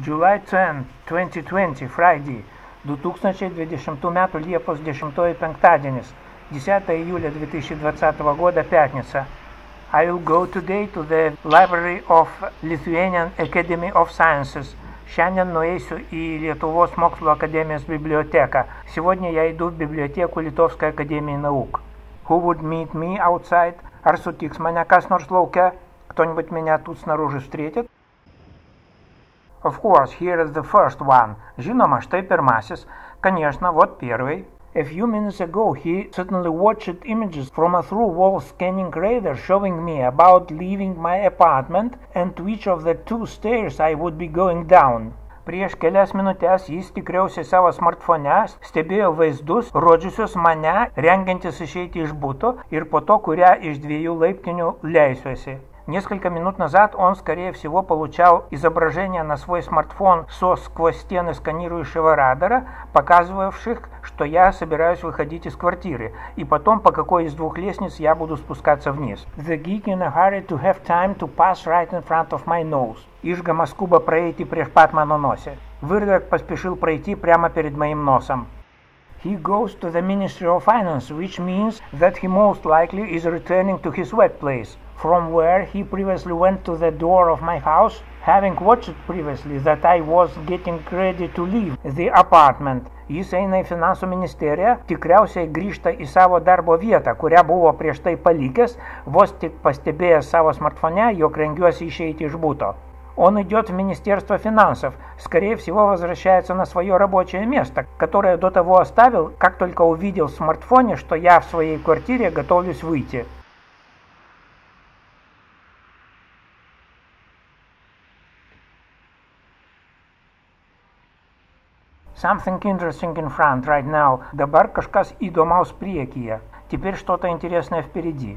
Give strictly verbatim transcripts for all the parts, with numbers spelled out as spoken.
July tenth, twenty twenty, Friday, du tūkstančiai dvidešimtų metų Liepos dešimtoji penktadienis, десятое июля две тысячи двадцатого года, пятница. I will go today to the Library of Lithuanian Academy of Sciences. Šiandien nueisiu į Lietuvos mokslo akademijos biblioteką. Сегодня я иду в библиотеку Литовской академии наук. Who would meet me outside? Ar sutiks mane kas nors lauke? Кто-нибудь меня тут снаружи встретит? Of course, here is the first one. Žinoma, štai pirmasis. Конечно, вот первый. A few minutes ago, he suddenly watched images from a through-wall scanning radar showing me about leaving my apartment and to which of the two stairs I would be going down. Prieš kelias minutės jis tikriausiai savo smartfone stebėjo vaizdus, rodžiusius mane, rengiantis išeiti iš buto ir po to, kurią iš dviejų laiptinių leisiuosi. Несколько минут назад он, скорее всего, получал изображение на свой смартфон со сквозь стены сканирующего радара, показывавших, что я собираюсь выходить из квартиры, и потом, по какой из двух лестниц я буду спускаться вниз. The geek in a hurry to have time to pass right in front of my nose. Išgama skuba praeiti prieš pat mano nosį. Выродок поспешил пройти прямо перед моим носом. He goes to the Ministry of Finance, which means that he most likely is returning to his workplace, from where he previously went to the door of my house, having watched previously that I was getting ready to leave the apartment. Jis eina į finansų ministeriją, tikriausiai grįžta į savo darbo vietą, kurią buvo prieš tai palikęs, vos tik pastebėjęs savo smartfone, jog rengiuosi išeiti iš buto. Он идет в Министерство финансов, скорее всего возвращается на свое рабочее место, которое до того оставил, как только увидел в смартфоне, что я в своей квартире готовлюсь выйти. Something interesting in front right now. Dabar kažkas įdomaus priekyje. Теперь что-то интересное впереди.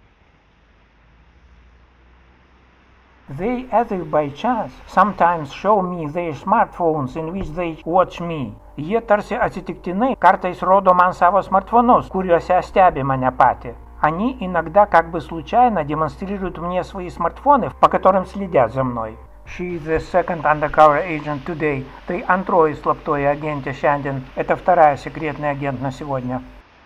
They, as if by chance, sometimes show me their smartphones in which they watch me. Jie tarsi atsitiktinai kartais роdo man savo смартфонus, kuriuose stebi mane patį. Они иногда как бы случайно демонстрируют мне свои смартфоны, по которым следят за мной. She is the second undercover agent today. Tai antroji slaptoji agentė šiandien. Это вторая секретный агент на сегодня.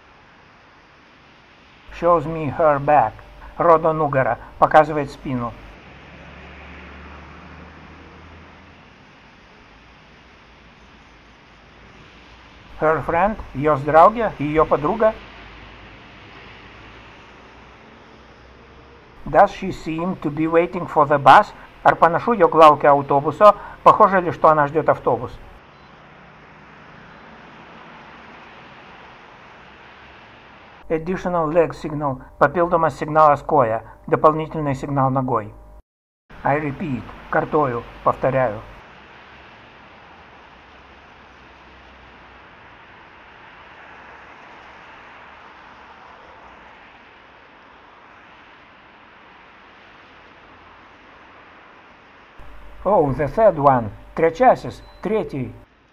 Shows me her back. Роdo nugarą, показывает спину. Her friend, jos draugė, ее подруга. Does she seem to be waiting for the bus? Ar panašu, jog laukia autobuso? Похоже ли, что она ждет автобус? Additional leg signal. Papildomas signalas koja. Дополнительный сигнал ногой. I repeat. Картою. Повторяю. Oh, the third one. Trečiasis. Третий.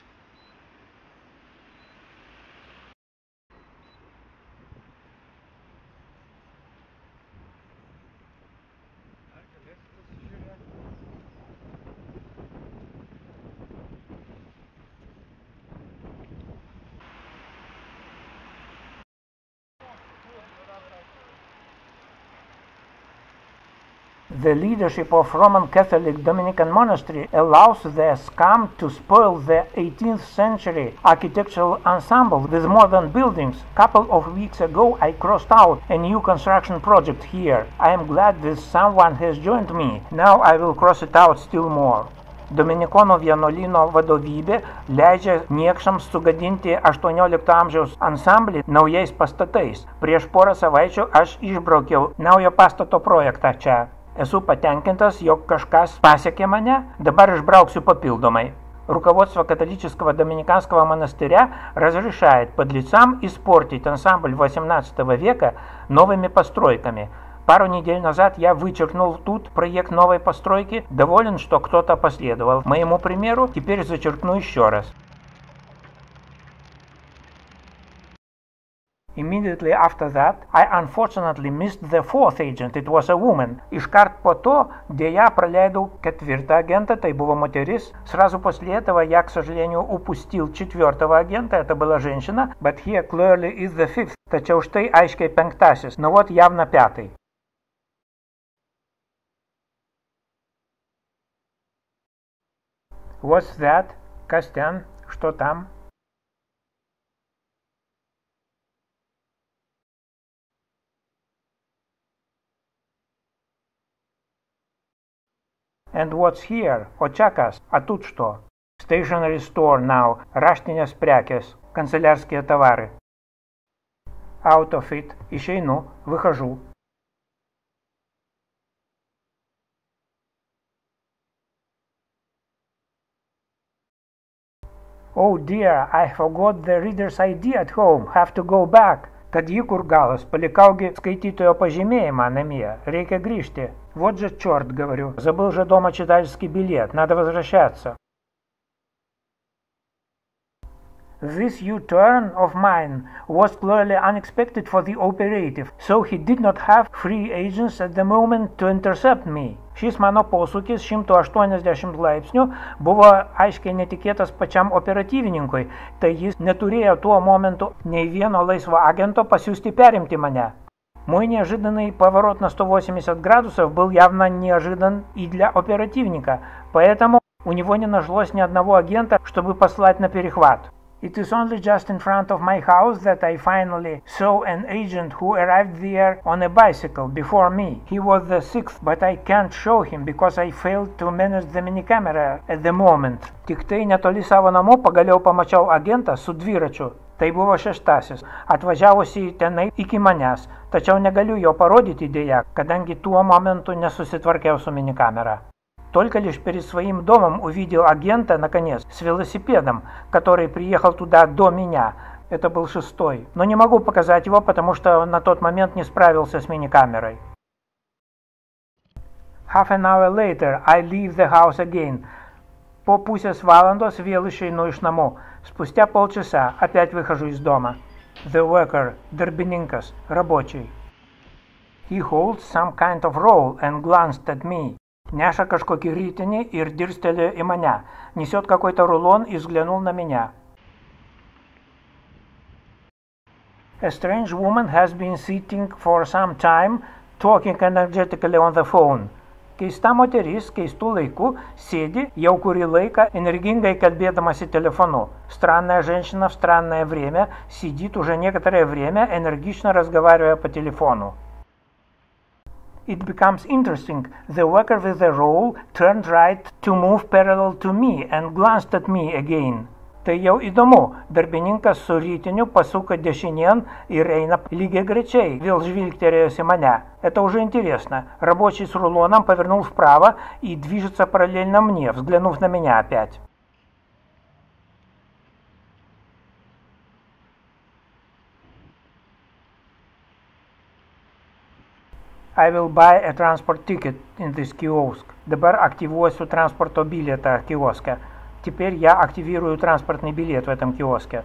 The leadership of Roman Catholic Dominican monastery allows the scum to spoil the eighteenth century architectural ensemble with modern buildings. Couple of weeks ago I crossed out a new construction project here. I am glad that someone has joined me. Now I will cross it out still more. Dominikonų vienuolyno vadovybė leidžia niekšams sugadinti aštuoniolikto amžiaus ansamblį naujais pastatais. Prieš porą savaičių aš išbraukiau naujo pastato projektą čia. Esu patenkintas, jog kažkas pasiekė мане, dabar išbrauksiu попилдомой. Руководство католического доминиканского монастыря разрешает подлецам испортить ансамбль восемнадцатого века новыми постройками. Пару недель назад я вычеркнул тут проект новой постройки, доволен, что кто-то последовал моему примеру, теперь зачеркну еще раз. Immediately after that, I unfortunately missed the fourth agent. It was a woman. Iškart по то, дėja пролейдал ketvirtą агента, tai buvo мотерис. Сразу после этого я, к сожалению, упустил четвертого агента, это была женщина. But here clearly is the fifth. Tačiau štai aiškiai penktasis. Nu вот явно пятый. What's that? Kas ten? Что там? And what's here? O čia kas? А тут что? Stationery store now. Raštinės prekės. Канцелярские товары. Out of it. Išeinu. Выхожу. Oh dear, I forgot the reader's I D at home. Have to go back. Kad jį kur galas, palikaugi skaitytojo pažymėjimą namie. Reikia grįžti. Вот же черт, говорю. Забыл же дома читательский билет. Надо возвращаться. This U-turn of mine was clearly unexpected for the operative, so he did not have free agents at the moment to intercept me. Šis mano posūkis šimto aštuoniasdešimt laipsnių buvo aiškiai netikėtas pačiam operatyvininkui, tai jis neturėjo tuo momentu nei vieno laisvo агента pasiųsti perimti мане. Мой неожиданный поворот на сто восемьдесят градусов был явно неожидан и для оперативника, поэтому у него не нашлось ни одного агента, чтобы послать на перехват. It is only just in front of my house that I finally saw an agent who arrived there on a bicycle before me. He was the sixth, but I can't show him because I failed to manage the mini-camera at the moment. Tik tai netoli savo namų pagaliau pamačiau agentą su dviračiu. Tai buvo šeštasis, atvažiavusi tenai iki manęs, tačiau negaliu jo parodyti dėja, kadangi tuo momentu nesusitvarkiau su mини-камера. Только лишь перед своим домом увидел агента, наконец, с велосипедом, который приехал туда до меня. Это был шестой. Но не могу показать его, потому что на тот момент не справился с мини-камерой. Half an hour later, I leave the house again. Po pusės valandos vėl išeinu iš namų. Спустя полчаса опять выхожу из дома. The worker, darbininkas, рабочий. He holds some kind of roll and glanced at me. Неша kažkokį rytinį ir dirstelėjo į mane. Несет какой-то рулон и взглянул на меня. A strange woman has been sitting for some time, talking energetically on the phone. Keista moteris keistų laikų sėdi jau kurį laiką энергинgai kalbėdamasi телефону. Странная женщина в странное время сидит уже некоторое время, энергично разговаривая по телефону. It becomes interesting. The worker with the roll turned right to move parallel to me and glanced at me again. Tai jau įdomu. Darbininkas su rytiniu pasuko dešinėn ir eina lygiai grečiai, vėl žvilgterėjęs į mane. Это уже интересно. Рабочий с рулоном повернул вправо и движется параллельно мне, взглянув на меня опять. I will buy a transport ticket in this kiosk. Dabar aktyvuosiu transporto bilietą kioske. Теперь я активирую транспортный билет в этом киоске.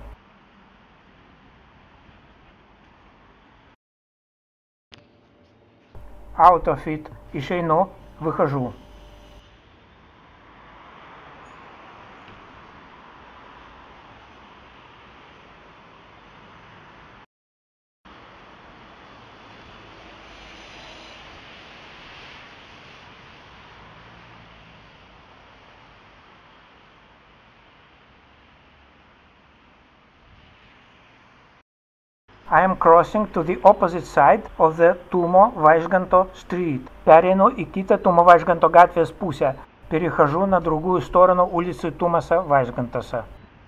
Out of it. Išeinu, выхожу. I am crossing to the opposite side of the Tumo Vaižganto street. Pereinu į kitą Tumo Vaižganto gatvės pusę. Перехожу на другую сторону улицы Тумаса Вайжгантаса.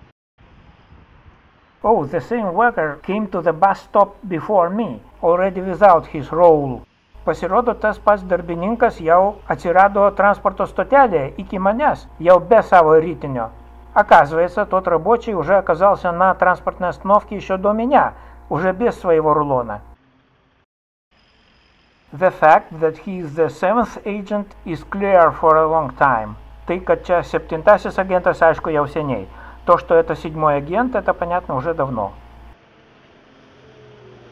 Oh, the same worker came to the bus stop before me, already without his roll. Pasirodo, tas pats darbininkas jau atsirado transporto stotelėje iki manęs, jau be savo rytinio. Оказывается, тот рабочий уже оказался на транспортной остановке еще до меня, уже без своего рулона. The fact that he is the seventh agent is clear for a long time. Tai, kad čia septintasis агентас, aišku, jau seniai. То, что это седьмой агент, это понятно уже давно.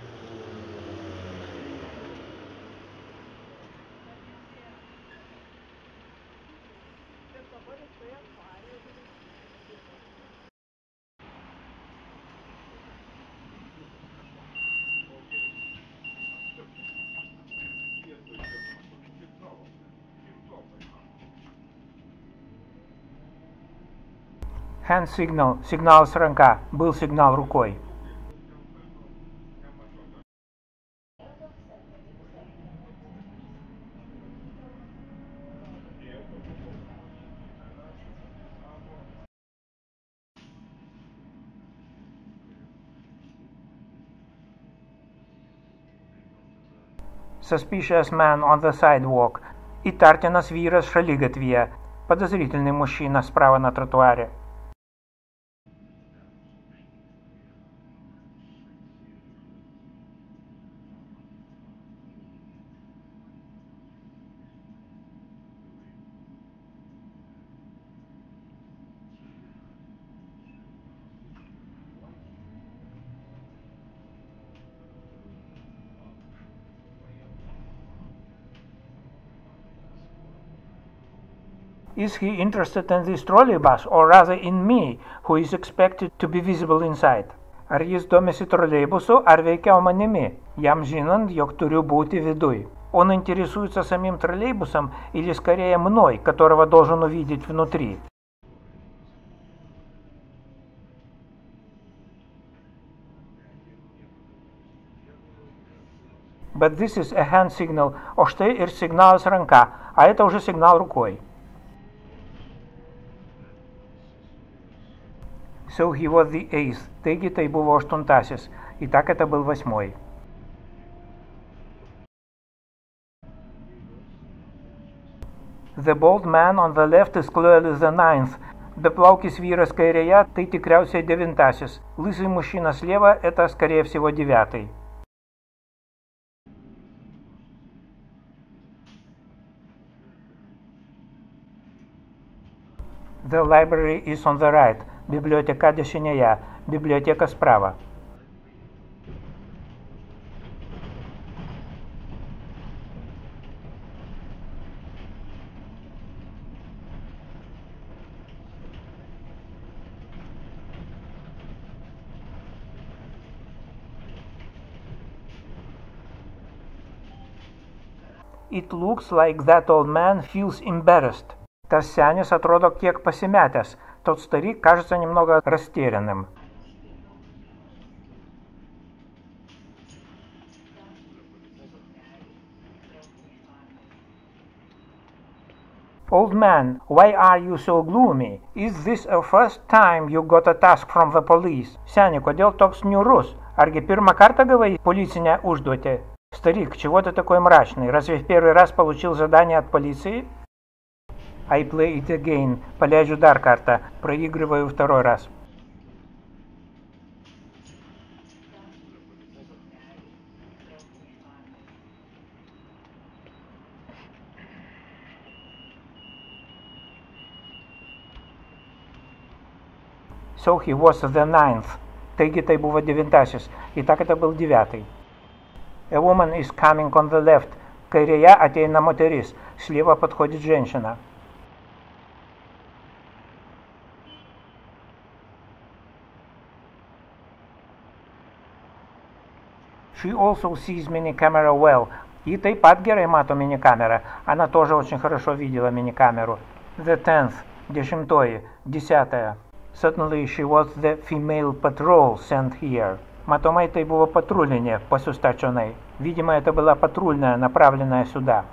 Hand signal, сигнал с ранка, был сигнал рукой. Suspicious man on the sidewalk. Įtartinas vyras šaligatvyje. Подозрительный мужчина справа на тротуаре. Is he interested in this trolleybus, or rather in me, who is expected to be visible inside? Ar jis domisi троллейбусу, ar veikiau manimi, jam žinant, jog turiu būti viduj? Он интересуется самим троллейбусом или скорее мной, которого должен увидеть внутри? But this is a hand signal, o štai ir signalas ranka, а это уже сигнал рукой. So he was the eighth, taigi tai buvo aštuntasis, и так это был восьмой. The bald man on the left is clearly the ninth. Beplaukis vyras kairėje, tai tikriausiai devintasis. Лысый мужчина слева, это скорее всего девятый. The library is on the right. Библиотека дešinėje, библиотека справа. It looks like that old man feels embarrassed. Tas senis atrodo kiek pasimetęs. Тот старик кажется немного растерянным. Old man, why are you so gloomy? Is this a first time you got a task from the police? Seni, kodėl toks niūrus? Argi pirmą kartą gavai policinę užduotį? Старик, чего ты такой мрачный? Разве в первый раз получил задание от полиции? I play it again. Пaleidžiu dar kartą. Проигрываю второй раз. So he was the ninth. Taigi tai buvo devintasis. И так это был девятый. A woman is coming on the left. Kairėje ateina moteris. Слева подходит женщина. She also sees minicamera well. И taip pat gerai mato minicamera. Она тоже очень хорошо видела minicамеру. The tenth. Десятое. Десятая. Certainly she was the female patrol sent here. Matomai tai buvo patrulinė pasiųsta čionai. Видимо, это была патрульная, направленная сюда.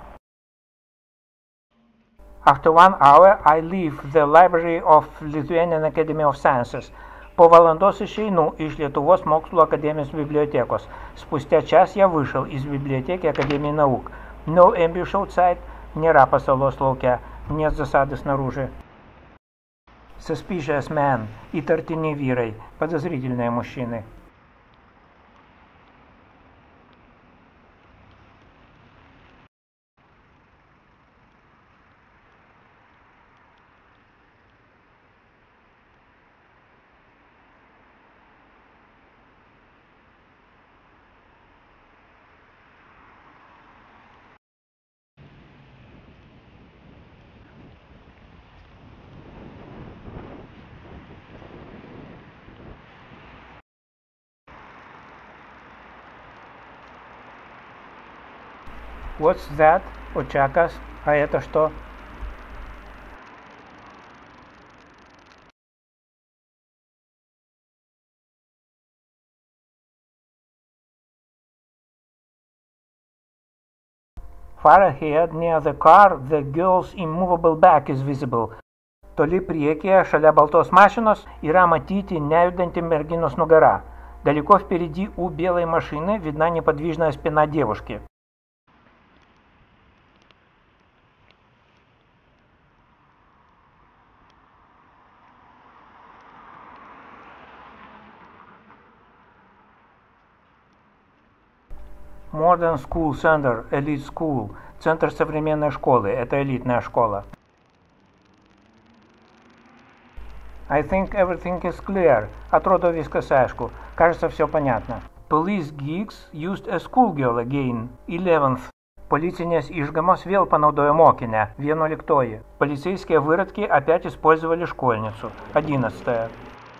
After one hour, I leave the library of Lithuanian Academy of Sciences. Po valandos išeinu iš Lietuvos mokslo akademijos bibliotekos. Спустя час я вышел из библиотеки Академии наук. No ambush outside, нėra pasalos lauke, нет засады снаружи. Suspicious man, įtartini vyrai, подозрительные мужчины. What's that? Очакас. А это что? Far ahead, near the car, the girl's immovable back is visible. Toli priekyje, šalia baltos mašinos, yra matyti неjudanti merginos нугара. Далеко впереди у белой машины видна неподвижная спина девушки. Modern School Center, Elite School. Центр современной школы. Это элитная школа. I think everything is clear. Atrodo viskas aišku. Кажется, все понятно. Police geeks used a schoolgirl again. eleventh. Policinės išgamos vėl panaudojo mokinę. vienuoliktoji. Полицейские выродки опять использовали школьницу. одиннадцатая.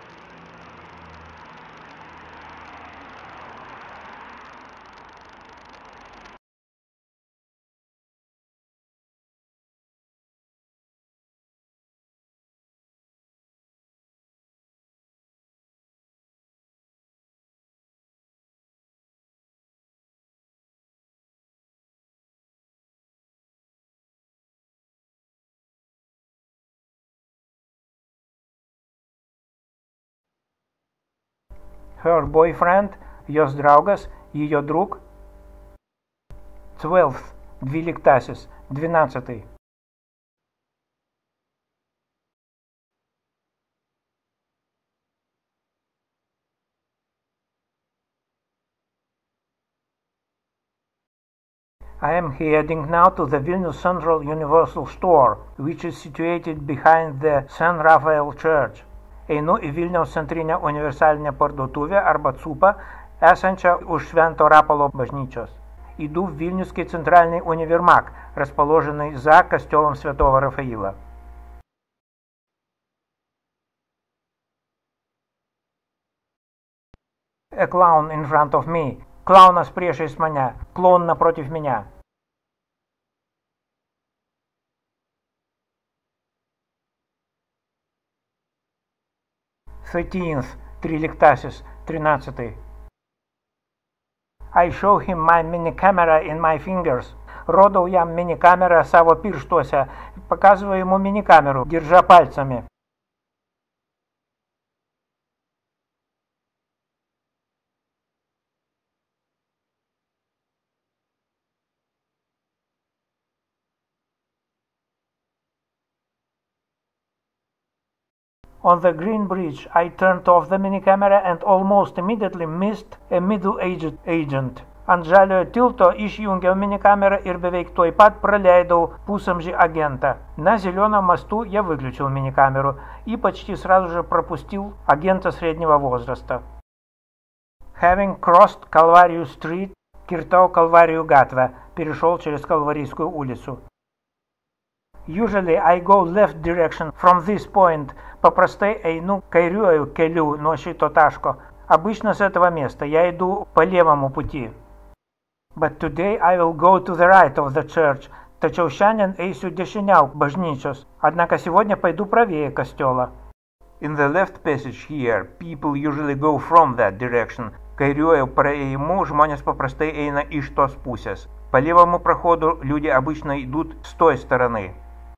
Her boyfriend, jos draugas, ее друг. twelfth, dvyliktasis, двенадцатый. I am heading now to the Vilnius Central Universal Store, which is situated behind the Saint Raphael Church. Einu į Vilniaus centrinę universalinę parduotuvę arba cupą, esančią už Švento Rapalo bažnyčios. Иду в Вильнюсский центральный универмаг, расположенный за костелом Святого Рафаила. A clown in front of me. Клаунас priešais mane. Клоун напротив меня. thirteenth, tryliktasis, тринадцатый. I show him my mini camera in my fingers. Rodau jam mini-камерą savo pirštuose. Показываю ему мини-камеру, держа пальцами. On the green bridge, I turned off the mini-camera and almost immediately missed a middle-aged agent. Ant žaliojo tilto išjungiau mини-камерą ir beveik tuoj pat praleidau pusamžį агента. На зеленом мосту я выключил мини-камеру и почти сразу же пропустил агента среднего возраста. Having crossed Calvary Street, киртau Kalvarijų gatvę, перешел через Kalvarijskую улицу. Usually I go left direction from this point. Paprastai einu kairiuoju keliu nuo šito taško. Обычно с этого места я иду по левому пути. But today I will go to the right of the church. Tačiau šiandien eisiu dešiniau bažnyčios. Однако сегодня пойду правее костела. In the left passage here, people usually go from that direction. Kairiuoju praėjimu žmonės paprastai eina iš tos pusės. По левому проходу люди обычно идут с той стороны.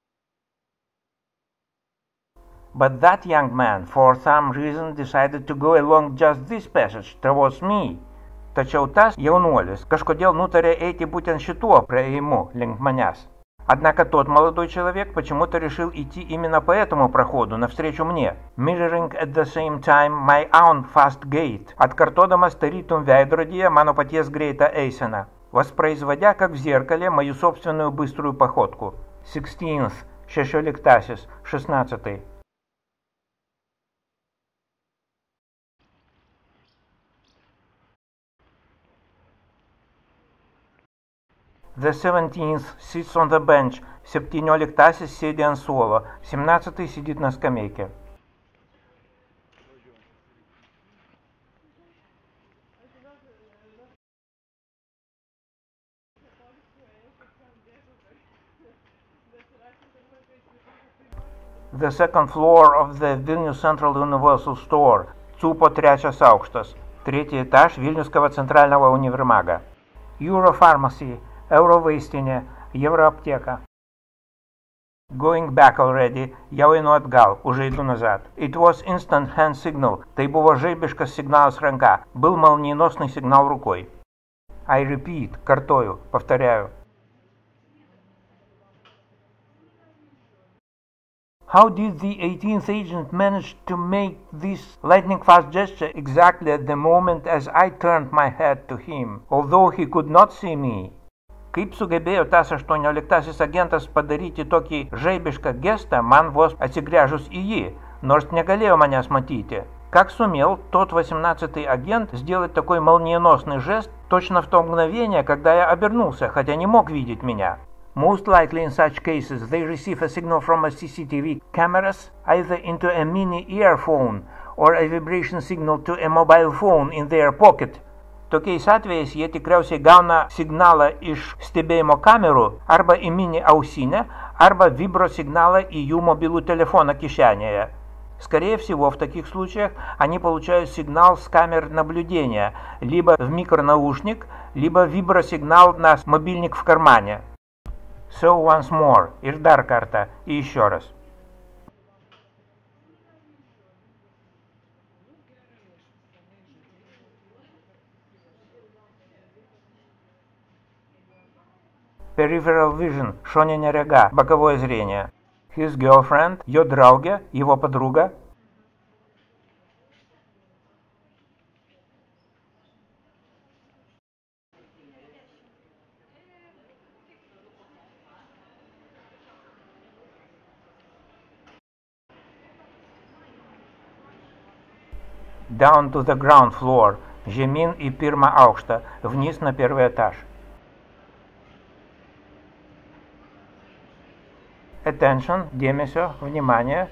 But that young man, for some reason, decided to go along just this passage towards me. Tačiau tas jaunuolis kažkodėl nutarė eiti būtent šituo praėjimu link маняс. Однако тот молодой человек почему-то решил идти именно по этому проходу, навстречу мне. Mirroring at the same time my own fast gait. Atkartodamas tarytum veidrodyje mano paties greitą eiseną. Воспроизводя, как в зеркале, мою собственную быструю походку. sixteenth, šešioliktasis, šestnадцатый. The seventeenth sits on the bench. Septynioliktasis sėdi ant suolo. Семнадцатый сидит на скамейке. The second floor of the Vilnius Central Universal Store. Цупо trečias aukštas. Третий этаж Вильнюсского центрального универмага. Europharmacy. Eurovvaistinė, Евроаптека. Going back already, я einu atgal, уже иду назад. It was instant hand signal, tai buvo žaibiškas signalas ranка, был молниеносный сигнал рукой. I repeat, картою, повторяю. How did the eighteenth agent manage to make this lightning-fast gesture exactly at the moment as I turned my head to him, although he could not see me? Kaip sugebėjo tas aštuonioliktasis agentas padaryti tokį žaibišką gestą man vos atsigręžus į jį, nors негалео manęs матити? Как сумел тот восемнадцатый агент сделать такой молниеносный жест точно в то мгновение, когда я обернулся, хотя не мог видеть меня? Most likely in such cases they receive a signal from a C C T V cameras, either into a mini earphone or a vibration signal to a mobile phone in their pocket. Tokiais atvejais jie tikriausiai gauna signalą iš stebėjimo kamerų arba į mini ausinę, арба вибросигнала и ю мобилу телефона кишянея. Скорее всего, в таких случаях они получают сигнал с камер наблюдения, либо в микронаушник, либо вибросигнал на мобильник в кармане. So once more, Ирдар карта, и еще раз. Peripheral vision, шонение рега, боковое зрение. His girlfriend, ее draugė, его подруга. Down to the ground floor, žemyn į pirmą aukštą, вниз на первый этаж. Attention, дėmesio, внимание.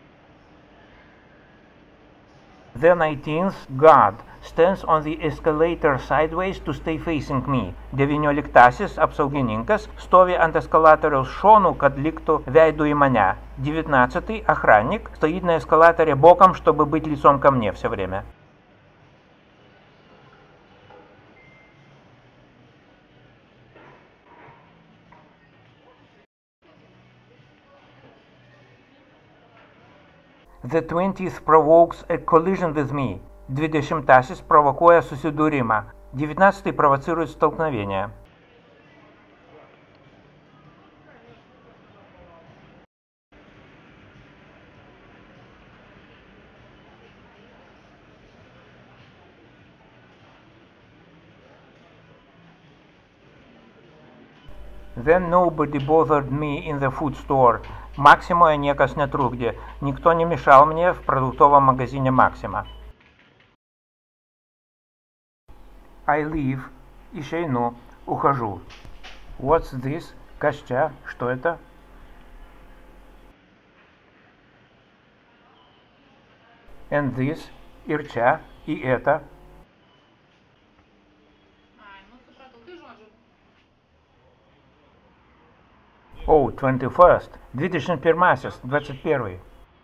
The nineteenth guard stands on the escalator sideways to stay facing me. Devynioliktasis apsaugininkas stovi ant eskalatoriaus šonų, kad liktų veidu į mane. Девятнадцатый охранник стоит на эскалаторе боком, чтобы быть лицом ко мне все время. The twentieth provokes a collision with me. Двадцатый провокуя susidūrimą. девятнадцатый провоцирует столкновение. Then nobody bothered me in the food store. Максимуя niekas netrukdė. Никто не мешал мне в продуктовом магазине Максима. I leave. Išeinu. Ухожу. What's this? Kas čia? Что это? And this? Ir čia? И это? Oh, twenty-first. двадцать первый. двадцать первый.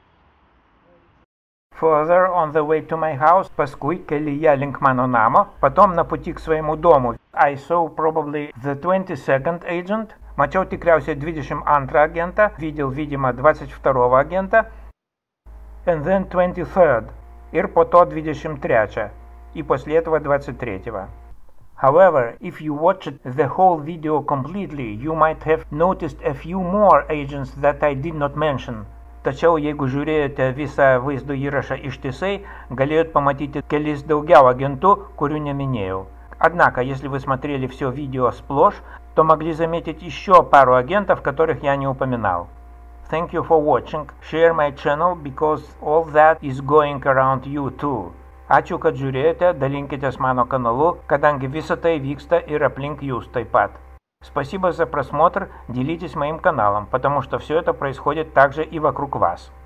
Further on the way to my house, paskui kelyje link mano namo, потом на пути к своему дому. I saw probably the twenty-second agent. Mačiau tikriausiai двадцать второго агента, видел, видимо, двадцать второго агента. And then twenty-third. Ir po to двадцать третьего. И после этого двадцать третьего. However, if you watched the whole video completely, you might have noticed a few more agents that I did not mention. Tačiau, jeigu žiūrėjote visą vaizdo įrašą ištisai, galėjot pamatyti kelis daugiau агентų, kurių неminėjau. Однако, если вы смотрели все видео сплошь, то могли заметить еще пару агентов, которых я не упоминал. Thank you for watching. Share my channel because all that is going around you too. Ačiū, kad žiūrėjote, dalinkitės mano kanalu, kadangi visa tai vyksta ir aplink jūs taip pat. Спасибо за просмотр, делитесь моим каналом, потому что все это происходит также и вокруг вас.